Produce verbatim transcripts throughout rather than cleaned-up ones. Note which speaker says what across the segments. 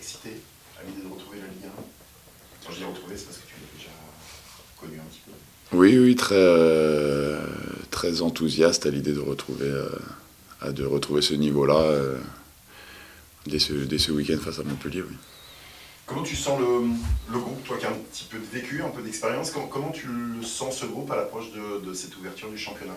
Speaker 1: excité à l'idée de retrouver la Ligue un? Quand je dis retrouver, c'est parce que tu l'as déjà connu un petit peu.
Speaker 2: Oui, oui, très, euh, très enthousiaste à l'idée de retrouver, euh, de retrouver ce niveau-là euh, dès ce, dès ce week-end face à Montpellier. Oui.
Speaker 1: Comment tu sens le, le groupe, toi qui as un petit peu de vécu, un peu d'expérience, comment, comment tu le sens ce groupe à l'approche de, de cette ouverture du championnat?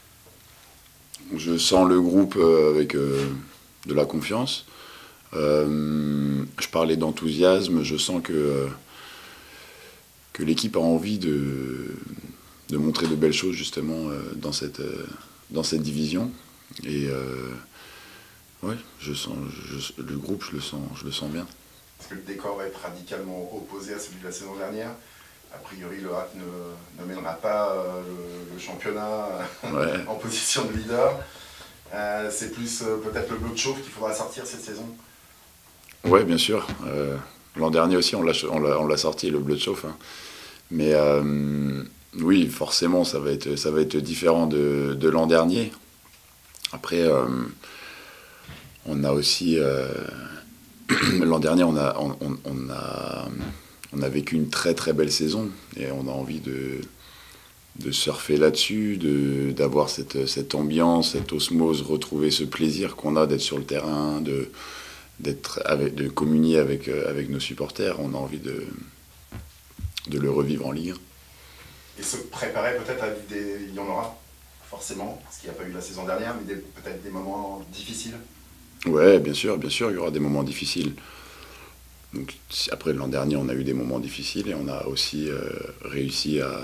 Speaker 2: Je sens le groupe euh, avec euh, de la confiance. Euh, je parlais d'enthousiasme, je sens que, euh, que l'équipe a envie de, de montrer de belles choses justement euh, dans, cette, euh, dans cette division. Et euh, ouais, je sens, je, le groupe, je le sens, je le sens bien.
Speaker 1: Est-ce que le décor va être radicalement opposé à celui de la saison dernière? A priori, le Hack ne, ne mènera pas euh, le, le championnat
Speaker 2: Ouais.
Speaker 1: en position de leader. Euh, c'est plus euh, peut-être le bleu de chauffe qu'il faudra sortir cette saison.
Speaker 2: Oui, bien sûr. Euh, L'an dernier aussi, on l'a, on l'a, on l'a sorti, le bleu de chauffe. Hein. Mais euh, oui, forcément, ça va être, ça va être différent de, de l'an dernier. Après, euh, on a aussi... Euh, l'an dernier, on a, on, on, on, a, on a vécu une très très belle saison. Et on a envie de, de surfer là-dessus, de, d'avoir cette, cette ambiance, cette osmose, retrouver ce plaisir qu'on a d'être sur le terrain, de... d'être avec, de communier avec, euh, avec nos supporters. On a envie de, de le revivre en Ligue un.
Speaker 1: Et se préparer peut-être à des... Il y en aura, forcément, parce qu'il n'y a pas eu la saison dernière, mais des, peut-être des moments difficiles.
Speaker 2: Ouais, bien sûr, bien sûr, il y aura des moments difficiles. Donc, après, l'an dernier, on a eu des moments difficiles et on a aussi euh, réussi à,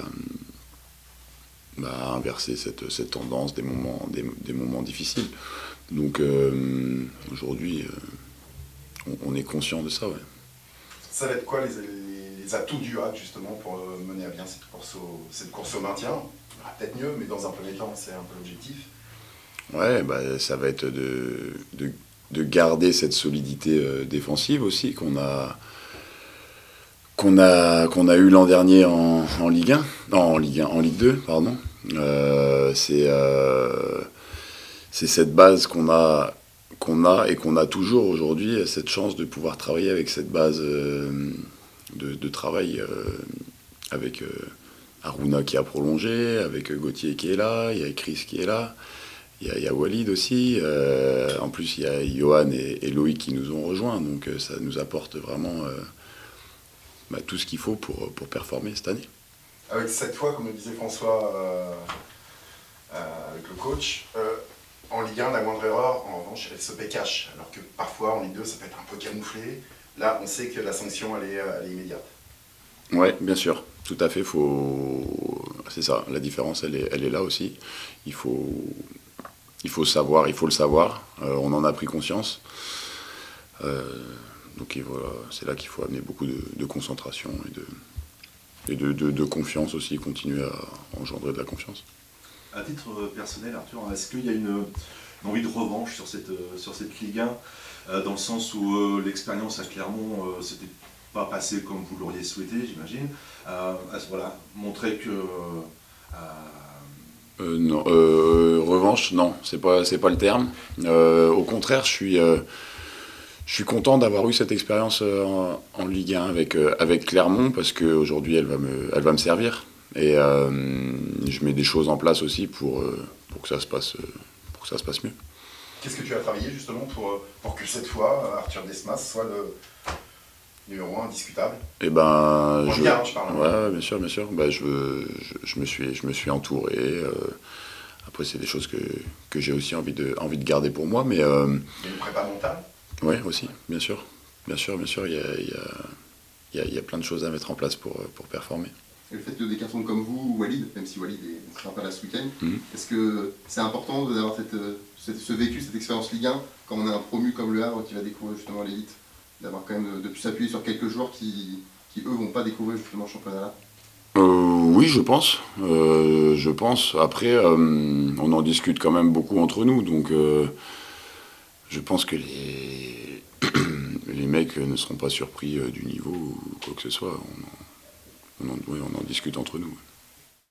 Speaker 2: bah, inverser cette, cette tendance des moments, des, des moments difficiles. Donc, euh, aujourd'hui, euh, on, on est conscient de ça, ouais.
Speaker 1: Ça va être quoi les, les, les atouts du Hack justement pour mener à bien cette course au, cette course au maintien? Ah, peut-être mieux, mais dans un premier temps, c'est un peu l'objectif.
Speaker 2: Ouais, bah, ça va être de, de, de garder cette solidité euh, défensive aussi qu'on a, qu'on a, qu'on a eu l'an dernier en, en Ligue un, non, en Ligue un, en Ligue deux, pardon. Euh, c'est, euh, c'est cette base qu'on a, qu'on a et qu'on a toujours aujourd'hui, cette chance de pouvoir travailler avec cette base euh, de, de travail euh, avec euh, Aruna qui a prolongé, avec Gauthier qui est là, il y a Chris qui est là. Il y, a, il y a Walid aussi, euh, en plus il y a Johan et, et Loïc qui nous ont rejoints, donc euh, ça nous apporte vraiment euh, bah, tout ce qu'il faut pour, pour performer cette année.
Speaker 1: Avec cette fois, comme le disait François, euh, euh, avec le coach, euh, en Ligue un, la moindre erreur, en revanche, elle se paie cash, alors que parfois en Ligue deux, ça peut être un peu camouflé. Là, on sait que la sanction, elle est, elle est immédiate.
Speaker 2: Oui, bien sûr, tout à fait, faut... c'est ça, la différence, elle est, elle est là aussi. Il faut... Il faut savoir, il faut le savoir, euh, on en a pris conscience. Euh, donc voilà, c'est là qu'il faut amener beaucoup de, de concentration et, de, et de, de, de confiance aussi, continuer à engendrer de la confiance.
Speaker 3: À titre personnel, Arthur, est-ce qu'il y a une, une envie de revanche sur cette, sur cette Ligue un, euh, dans le sens où euh, l'expérience à Clermont, euh, c'était pas passé comme vous l'auriez souhaité, j'imagine. Euh, voilà, montrer que... Euh,
Speaker 2: Euh, non, euh, revanche, non, c'est pas, c'est pas le terme. Euh, au contraire, je suis, euh, je suis content d'avoir eu cette expérience euh, en, en Ligue un avec, euh, avec Clermont parce qu'aujourd'hui, elle, va me, elle va me servir. Et euh, je mets des choses en place aussi pour, euh, pour, que ça se passe, pour que ça se passe mieux.
Speaker 1: Qu'est-ce que tu as travaillé justement pour, pour que cette fois, Arthur Desmas soit le numéro un indiscutable?
Speaker 2: Et ben,
Speaker 1: en
Speaker 2: je,
Speaker 1: Ligue un, je parle.
Speaker 2: Ouais, bien sûr, bien sûr. Ben, je, je, je, me suis, je me suis entouré. Euh, après, c'est des choses que, que j'ai aussi envie de, envie de garder pour moi. Mais, euh,
Speaker 1: il y a une prépa mentale?
Speaker 2: Oui, aussi, bien sûr. Bien sûr, bien sûr, il y a, il y, a, il y, a, il y a plein de choses à mettre en place pour, pour performer.
Speaker 4: Et le fait que des garçons comme vous, Walid, même si Walid ne sera pas là ce week-end,
Speaker 2: mmh.
Speaker 4: est-ce que c'est important d'avoir cette, cette, ce vécu, cette expérience Ligue un, quand on a un promu comme Le Havre qui va découvrir justement l'élite, d'avoir quand même de, de s'appuyer sur quelques joueurs qui, qui eux, vont pas découvrir justement le championnat-là?
Speaker 2: euh, Oui, je pense. Euh, je pense. Après, euh, on en discute quand même beaucoup entre nous, donc euh, je pense que les, les mecs ne seront pas surpris du niveau ou quoi que ce soit. On en, on en, oui, on en discute entre nous.